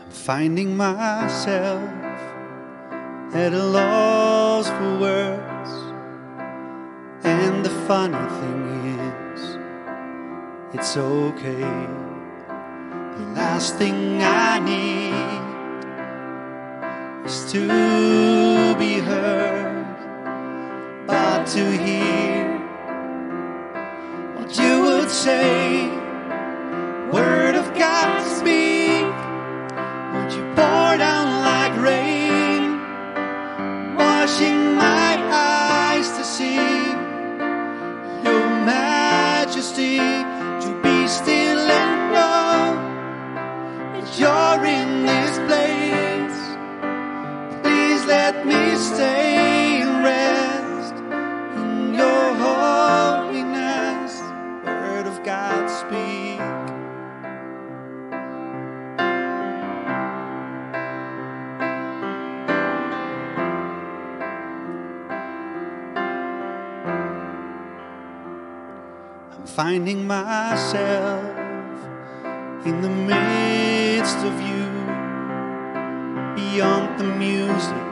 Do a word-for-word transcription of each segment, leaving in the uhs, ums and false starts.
Finding myself at a loss for words, and the funny thing is, it's okay. The last thing I need is to be heard, but to hear what you would say. Word of God, speak. Would you pour down like rain, washing my eyes to see your majesty, to be still and know that you're in this place. Please let me stay and rest in your holiness. Word of God, speak. Finding myself in the midst of you, beyond the music,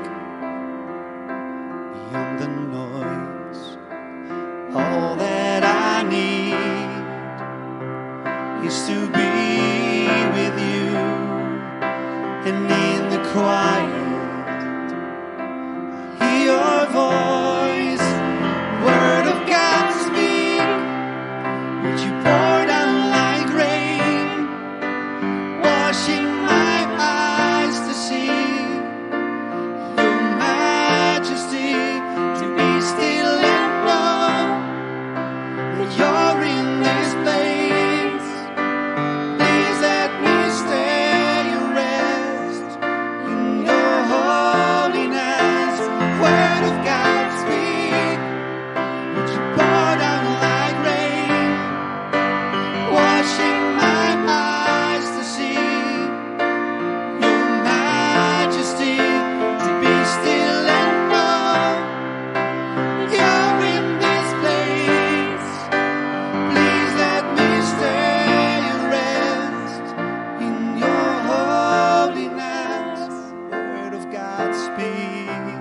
beyond the noise. All that I need is to be with you, and in the quiet I hear your voice. Word of God, speak. Would you pour down like rain, washing my eyes to see your majesty, to be still and know that you're in this place. Please let me stay and rest in your holiness. Word of God, speak. Would you pour down like rain, washing my eyes to see your majesty, to be still and know you're in this place. Please let me stay and rest in your holiness. Word of God, speak.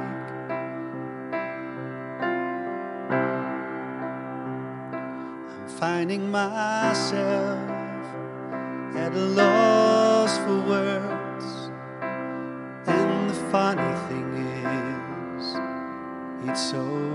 I'm finding myself at a loss for words, and the funny thing is, it's so